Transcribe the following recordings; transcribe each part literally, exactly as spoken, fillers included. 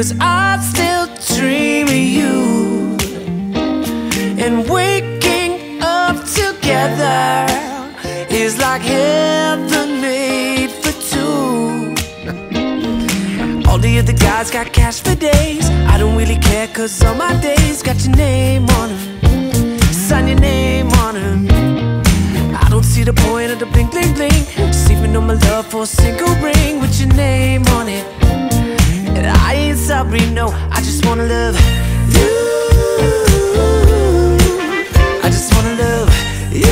'cause I still dream of you. And waking up together is like heaven made for two. All the other guys got cash for days. I don't really care, 'cause all my days got your name on them. Sign your name on them. I don't see the point of the bling bling bling, saving all my love for a single ring with your name on it. And I ain't sorry, no, I just wanna love you. I just wanna love you.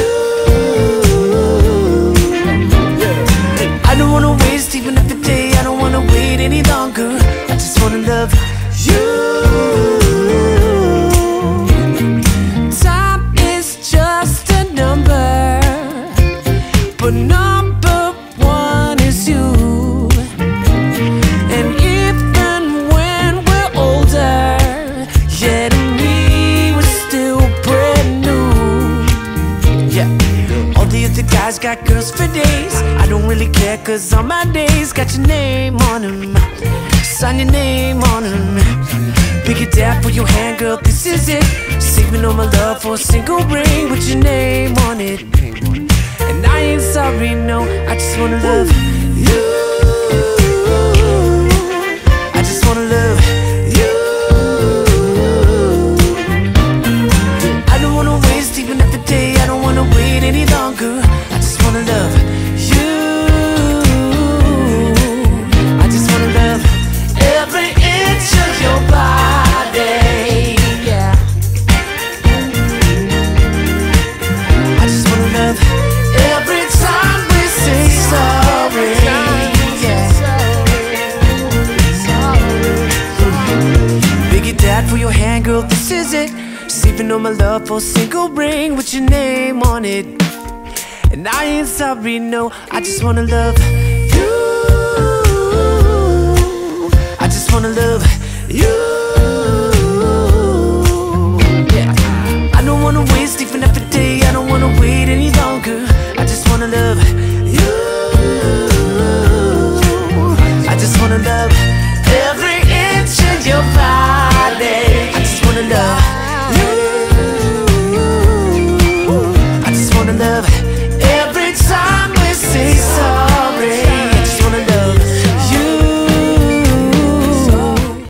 I don't wanna waste even another day, I don't wanna wait any longer. I just wanna love you. Time is just a number, but number one is you. And even when we're older, yeah, to me we're still brand new. Yeah, all the other guys got girls for days. I don't really care, 'cause all my days got your name on them. Sign your name on them. Pick it down, put your hand, girl, this is it. Saving all my love for a single ring with your name on it. And I ain't sorry, no, I just wanna love you. I just wanna love you. I don't wanna waste even another day, I don't wanna wait any longer. I just wanna love you. I just wanna love every inch of your body, yeah. I just wanna love every time we say sorry, yeah. Big it down for your hand, girl, this is it. Saving all my love for a single ring with your name on it. And I ain't sorry, no, I just wanna love you. I just wanna love you. Yeah, I don't wanna waste even another day, I don't wanna wait any longer. I just wanna love